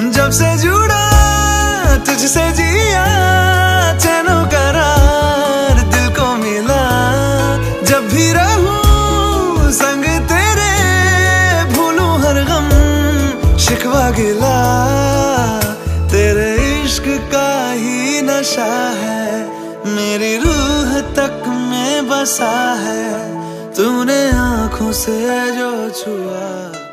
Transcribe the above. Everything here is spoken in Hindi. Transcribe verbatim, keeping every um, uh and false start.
जब से जुड़ा तुझसे जिया, चैनो करार दिल को मिला। जब भी रहूं संग तेरे, भूलूं हर गम शिकवा गिला। तेरे इश्क का ही नशा है, मेरी रूह तक में बसा है। तूने आंखों से जो छुआ